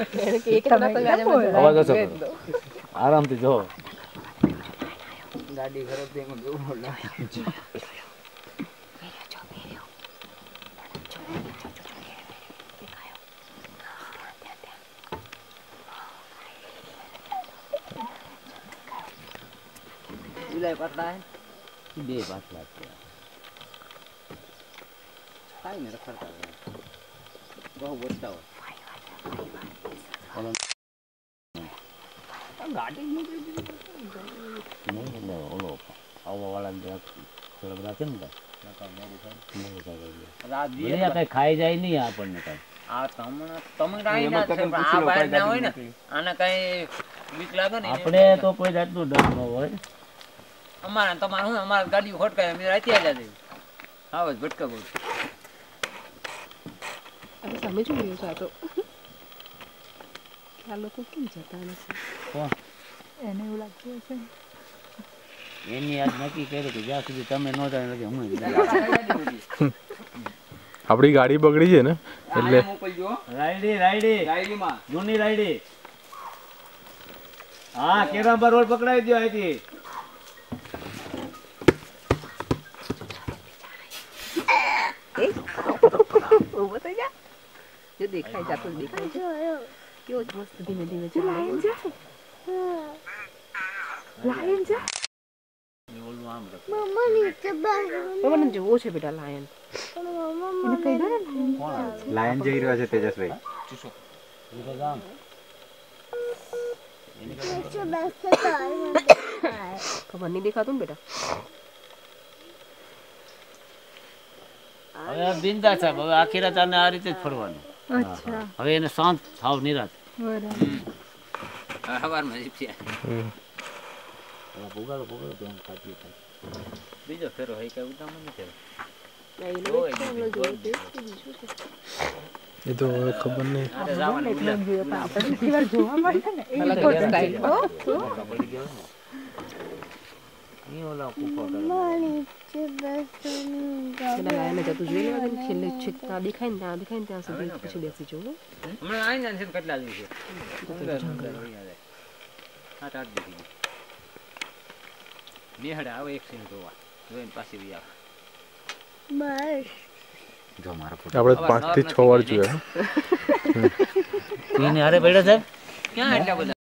આરામથી જો ગાડી ખરાબ થઈ ગઈ બહુ બોલ વિલાય પાટલા હે બે પાટલા છે કાઈ ને રખડતા બહુ બોલતા હોય ગાડી નહીં ઓલો આવવા વાળા થોડા બધા છે ને કઈ ખાઈ જાય નહીં આપણને કઈ આપણે તો કોઈ જાતનું ડર ન હોય અમારા તમારે શું અમારા ગાડી ખોટકાય અમે રાતી આવી હા બસ ભટકા બહુ સામે જોયું છે આ તો આ લોકો કેમ જતા નથી એને એવું લાગતું હશે એની આજ નક્કી કર્યું કે જ્યાં સુધી તમે ન જાણે કે હું આપણી ગાડી બગડી છે ને એટલે રાયડી માં જૂની રાયડી હા કેરાંબા રોડ પકડાવી દો અહીંથી ઉભો થઈ જા જો દેખાય જાતું દેખાય છે કેવો મસ્ત ધીમે ધીમે છે લાયન છે લાયન છે મમ્મા નીચે બસ મમ્માને જોવો છે બેટા લાયન એને કઈ દે લાયન જઈ રહ્યો છે તેજસભાઈ ખબર નહીં દેખાતું ને બેટા હવે બિંદા સાહેબ હવે આખી રાત આને આ રીતે જ ફરવાનું અચ્છા હવે એને શાંત થાવ નિરાત બરાબર સવારમાં ભૂગાડો ધ્યાન ખાતી થાય બીજો ફેરો હોય કઈ ઉતામળ નથી એ તો ખબર નહીં જોવા મળે ને છેલ્લે છેકતા દેખાય ને ત્યાં સુધી પછી બેસી જવું હમણાં આવીને છે કેટલા દિવસે 7-8 દિવસ નિહાળે આવે એક સીન જોવા જોઈને પાછી બી આવે બસ જો મારો ફોટો આપણે 5 થી 6 વાર જોયા એને હારે બેઠા સાહેબ ક્યાં એટલા બધા